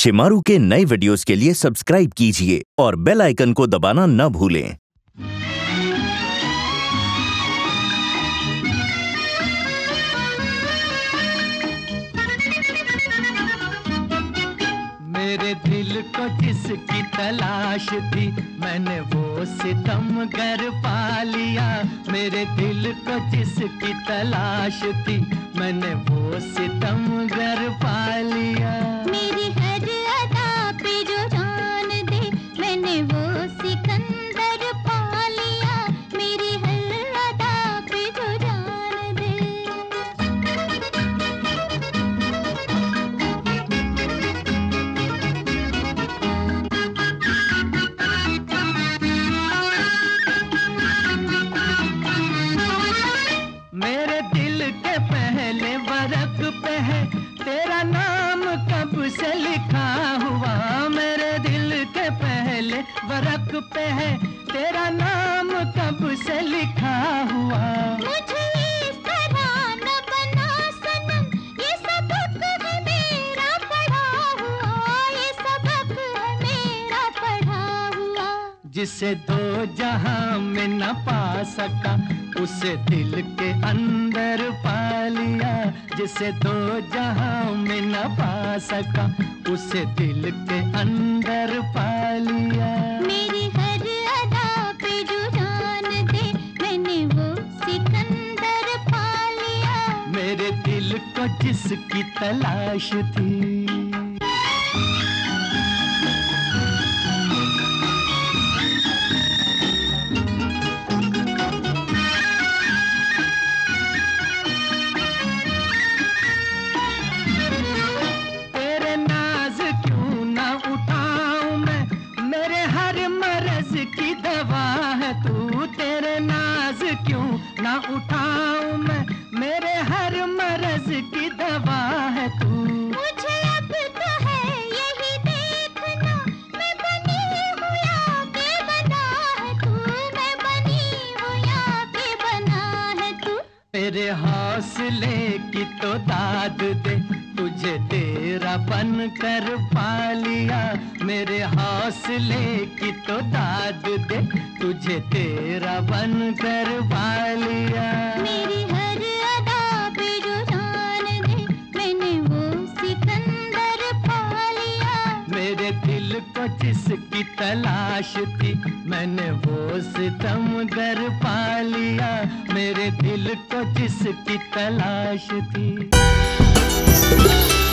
शिमारू के नए वीडियोस के लिए सब्सक्राइब कीजिए और बेल आइकन को दबाना न भूलें। मेरे दिल को जिसकी तलाश थी मैंने वो सितमगर पा लिया। मेरे दिल को जिसकी तलाश थी मैंने वो सितमगर पा लिया। मेरी हर अदा पे जो जान दे मैंने वो सिकंदर पा लिया। मेरी हर अदा पे जो जान दे। मेरे दिल के पहले वरक पे है तेरा नाम कब से लिखा हुआ। मेरे दिल के पहले वरक पे है तेरा नाम कब से लिखा हुआ। मुझे इस तरह न बना सनम ये सबक है मेरा पढ़ा हुआ। ये सबक है मेरा पढ़ा हुआ। जिसे दो जहां में न पा सका उसे दिल के अंदर पा लिया। जिसे दो जहां में न पा सका उसे दिल के अंदर पा लिया। मेरी हर अदा पे जो जान दे मैंने वो सिकंदर पा लिया। मेरे दिल को जिसकी तलाश थी। की दवा है तू तेरे नाज क्यों ना उठाऊं मैं। मेरे हर मर्ज की दवा है तू। मुझे अब तो है यही देखना मैं बनी हूँ या बेबना है तू। मैं बनी हूँ या बेबना है तू। तेरे हौसले की तो दाद दे तुझे तेरा बन कर पा लिया। मेरे हौसले की तो दाद दे तुझे तेरा बन कर पा लिया। मेरी हर अदा पे जो जान दे मैंने वो सिकंदर पा लिया। मेरे दिल को जिसकी तलाश थी मैंने वो सितमगर पा लिया। मेरे दिल को जिसकी तलाश थी।